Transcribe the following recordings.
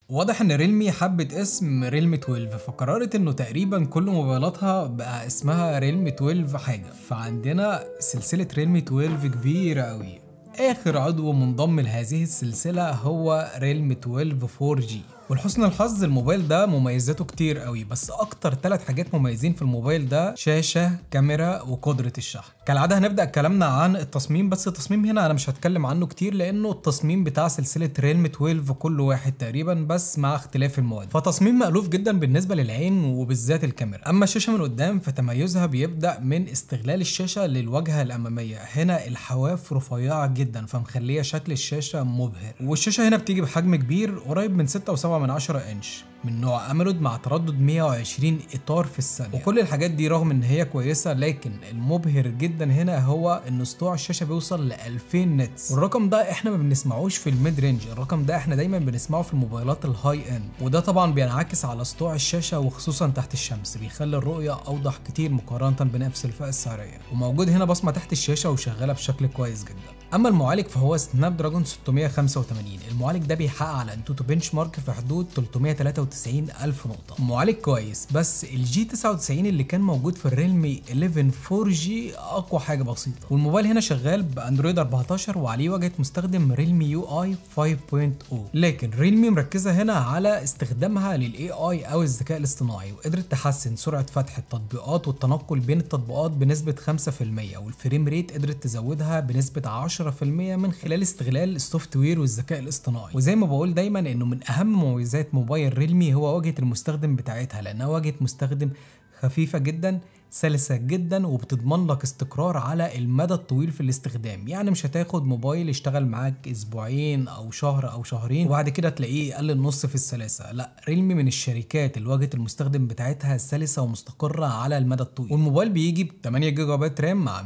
واضح ان ريلمي حبت اسم ريلمي 12، فقررت انه تقريبا كل موبايلاتها بقى اسمها ريلمي 12 حاجه. فعندنا سلسله ريلمي 12 كبيره قوي. اخر عضو منضم لهذه السلسله هو ريلمي 12 4G. ولحسن الحظ الموبايل ده مميزاته كتير قوي، بس اكتر 3 حاجات مميزين في الموبايل ده: شاشه، كاميرا، وقدره الشحن. كالعاده هنبدا كلامنا عن التصميم، بس التصميم هنا انا مش هتكلم عنه كتير لانه التصميم بتاع سلسله ريلمي 12 كله واحد تقريبا، بس مع اختلاف المواد. فتصميم مألوف جدا بالنسبه للعين وبالذات الكاميرا. اما الشاشه من قدام فتميزها بيبدا من استغلال الشاشه للواجهه الاماميه. هنا الحواف رفيعه جدا فمخليه شكل الشاشه مبهر. والشاشه هنا بتيجي بحجم كبير قريب من 6.7 انش من نوع اموليد مع تردد 120 اطار في الثانيه. وكل الحاجات دي رغم ان هي كويسه، لكن المبهر جدا هنا هو ان سطوع الشاشه بيوصل ل 2000 نتس، والرقم ده احنا ما بنسمعوش في الميد رينج. الرقم ده احنا دايما بنسمعه في الموبايلات الهاي اند، وده طبعا بينعكس على سطوع الشاشه وخصوصا تحت الشمس، بيخلي الرؤيه اوضح كتير مقارنه بنفس الفئه السعريه. وموجود هنا بصمه تحت الشاشه وشغاله بشكل كويس جدا. اما المعالج فهو سناب دراجون 685. المعالج ده بيحقق على انتوتو بنش مارك في حدود 393,000 نقطة. معالج كويس، بس الجي 99 اللي كان موجود في الريلمي 11 4G أقوى حاجة بسيطة. والموبايل هنا شغال بأندرويد 14 وعليه واجهة مستخدم ريلمي يو اي 5.0. لكن ريلمي مركزة هنا على استخدامها للاي اي أو الذكاء الاصطناعي، وقدرت تحسن سرعة فتح التطبيقات والتنقل بين التطبيقات بنسبة 5%، والفريم ريت قدرت تزودها بنسبة 10% من خلال استغلال السوفت وير والذكاء الاصطناعي. وزي ما بقول دايما انه من اهم مميزات موبايل ريلمي هو واجهة المستخدم بتاعتها، لانها واجهة مستخدم خفيفة جدا، سلسة جدا، وبتضمن لك استقرار على المدى الطويل في الاستخدام. يعني مش هتاخد موبايل يشتغل معاك اسبوعين او شهر او شهرين وبعد كده تلاقيه قل النص في السلاسة. لا، ريلمي من الشركات اللي واجهة المستخدم بتاعتها سلسة ومستقرة على المدى الطويل. والموبايل بيجي ب 8 جيجا بايت رام مع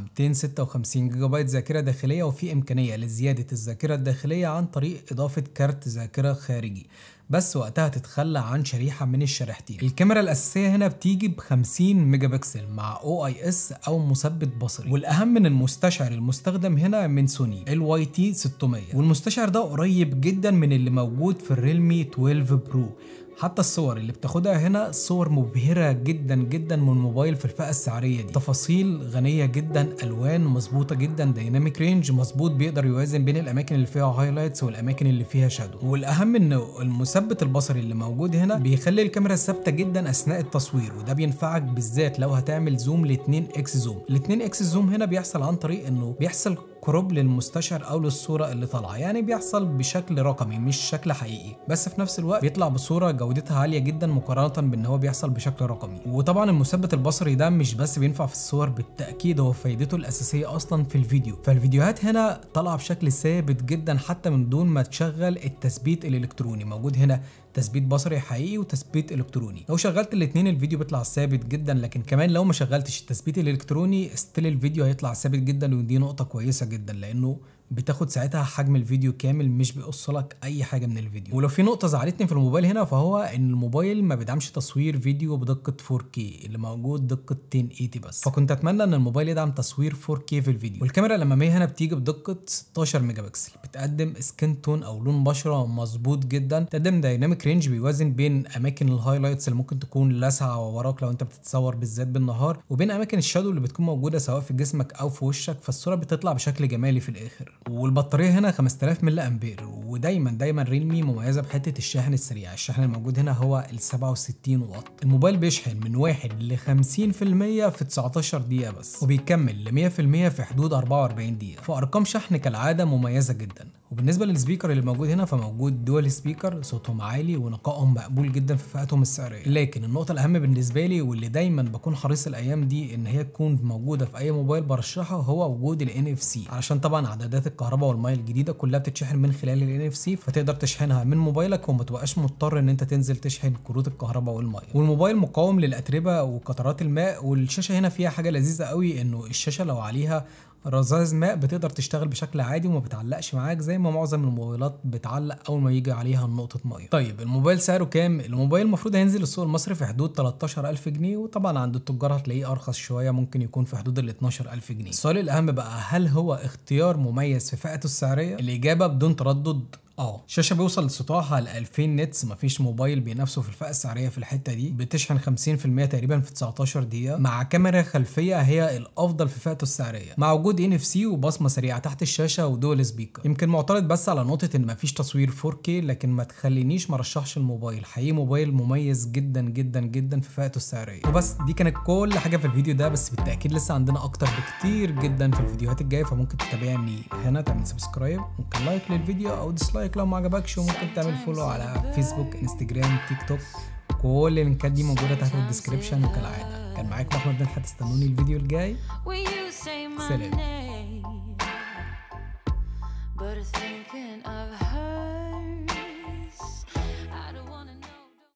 256 جيجا بايت ذاكرة داخلية، وفي امكانية لزيادة الذاكرة الداخلية عن طريق اضافة كارت ذاكرة خارجي، بس وقتها تتخلى عن شريحة من الشريحتين. الكاميرا الأساسية هنا بتيجي ب 50 ميجا بكسل مع OIS أو مثبت بصري. والأهم من المستشعر المستخدم هنا من سوني LYT 600، والمستشعر ده قريب جدا من اللي موجود في الريلمي 12 برو. حتى الصور اللي بتاخدها هنا صور مبهرة جدا جدا من موبايل في الفئة السعرية دي. تفاصيل غنية جدا، ألوان مظبوطة جدا، دايناميك رينج مظبوط، بيقدر يوازن بين الأماكن اللي فيها هايلايتس والأماكن اللي فيها شادو. والأهم إنه المثبت البصري اللي موجود هنا بيخلي الكاميرا ثابتة جدا أثناء التصوير، وده بينفعك بالذات لو هتعمل زوم ل 2x زوم. ال 2x زوم هنا بيحصل عن طريق إنه بيحصل كروب للمستشعر او للصوره اللي طالعه، يعني بيحصل بشكل رقمي مش شكل حقيقي، بس في نفس الوقت بيطلع بصوره جودتها عاليه جدا مقارنه بان هو بيحصل بشكل رقمي. وطبعا المثبت البصري ده مش بس بينفع في الصور، بالتاكيد هو فايدته الاساسيه اصلا في الفيديو. فالفيديوهات هنا طالعه بشكل ثابت جدا حتى من دون ما تشغل التثبيت الالكتروني. موجود هنا تثبيت بصري حقيقي وتثبيت الكتروني. لو شغلت الاثنين الفيديو بيطلع ثابت جدا، لكن كمان لو ما شغلتش التثبيت الالكتروني ستيل الفيديو هيطلع ثابت جدا، ودي نقطه كويسه جدا لانه بتاخد ساعتها حجم الفيديو كامل، مش بيقصلك اي حاجه من الفيديو. ولو في نقطه زعلتني في الموبايل هنا فهو ان الموبايل ما بيدعمش تصوير فيديو بدقه 4K، اللي موجود دقه 1080 بس. فكنت اتمنى ان الموبايل يدعم تصوير 4K في الفيديو. والكاميرا الاماميه هنا بتيجي بدقه 16 ميجا بكسل، بتقدم سكين تون او لون بشره مظبوط جدا، بتقدم دايناميك رينج بيوازن بين اماكن الهايلايتس اللي ممكن تكون لاسعه ووراك لو انت بتتصور بالذات بالنهار، وبين اماكن الشادو اللي بتكون موجوده سواء في جسمك او في وشك، فالصوره بتطلع بشكل جمالي في الاخر. والبطاريه هنا 5000 ملي امبير. ودايما ريلمي مميزه بحته الشحن السريع. الشحن الموجود هنا هو ال 67 واط. الموبايل بيشحن من 1 ل 50% في 19 دقيقه بس، وبيكمل ل 100% في حدود 44 دقيقه. فارقام شحن كالعاده مميزه جدا. وبالنسبه للسبيكر اللي موجود هنا فموجود دول سبيكر، صوتهم عالي ونقائهم مقبول جدا في فئتهم السعريه. لكن النقطه الاهم بالنسبه لي واللي دايما بكون حريص الايام دي ان هي تكون موجوده في اي موبايل برشحه هو وجود ال NFC، علشان طبعا اعدادات الكهرباء والميه الجديده كلها بتتشحن من خلال ال NFC، فتقدر تشحنها من موبايلك وما تبقاش مضطر ان انت تنزل تشحن كروت الكهرباء والميه. والموبايل مقاوم للاتربه وقطرات الماء. والشاشه هنا فيها حاجه لذيذه قوي، انه الشاشه لو عليها رذاذ ماء بتقدر تشتغل بشكل عادي وما بتعلقش معاك زي ما معظم الموبايلات بتعلق اول ما يجي عليها نقطه ميه. طيب الموبايل سعره كام؟ الموبايل المفروض هينزل السوق المصري في حدود 13000 جنيه، وطبعا عند التجار هتلاقيه ارخص شويه، ممكن يكون في حدود ال 12000 جنيه. السؤال الاهم بقى، هل هو اختيار مميز في فئته السعريه؟ الاجابه بدون تردد الشاشه بيوصل لسطوعها ل 2000 نتس، مفيش موبايل بينافسه في الفئه السعريه في الحته دي. بتشحن 50% تقريبا في 19 دقيقه، مع كاميرا خلفيه هي الافضل في فئته السعريه، مع وجود NFC وبصمه سريعه تحت الشاشه ودول سبيكر. يمكن معترض بس على نقطه ان مفيش تصوير 4K، لكن ما تخلينيش ما رشحش الموبايل. حقيقي موبايل مميز جدا جدا جدا في فئته السعريه. وبس دي كانت كل حاجه في الفيديو ده، بس بالتاكيد لسه عندنا اكتر بكتير جدا في الفيديوهات الجايه، فممكن تتابعني هنا، تعمل سبسكرايب، ممكن لايك للفيديو او ديسلايك لو ما عجبكش، وممكن تعمل فولو على فيسبوك، انستجرام، تيك توك. كل اللينكات دي موجوده تحت الديسكريبشن. وكالعاده كان معاكم احمد بن، هتستنوني الفيديو الجاي. سلام.